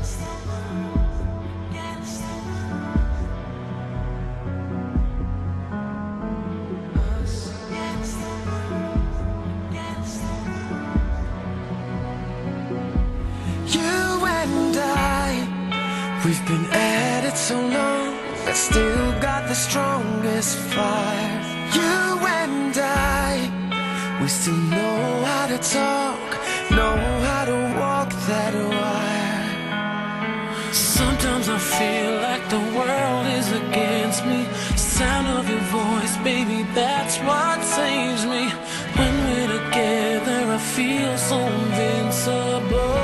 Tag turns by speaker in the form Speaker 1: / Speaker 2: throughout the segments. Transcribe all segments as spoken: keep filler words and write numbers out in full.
Speaker 1: We've been at it so long, I still got the strongest fire. You and I, we still know how to talk, know how to walk that wire.
Speaker 2: Sometimes I feel like the world is against me. Sound of your voice, baby, that's what saves me. When we're together, I feel so invincible.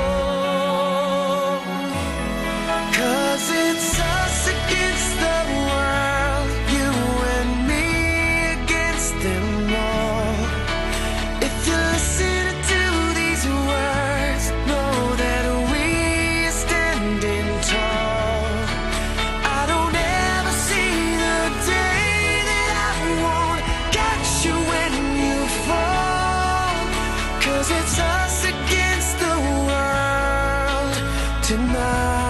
Speaker 1: Cause it's us against the world, you and me against them all. If you're listening to these words, know that we are standing tall. I don't ever see the day that I won't catch you when you fall. Cause it's us against the world tonight.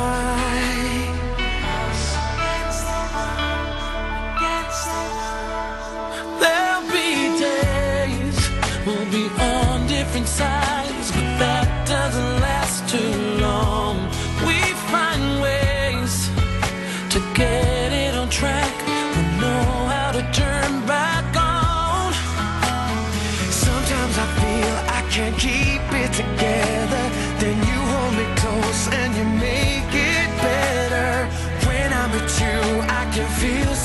Speaker 2: We'll be on different sides, but that doesn't last too long. We find ways to get it on track. We know how to turn back on.
Speaker 1: Sometimes I feel I can't keep it together, then you hold me close and you make it better. When I'm with you, I can feel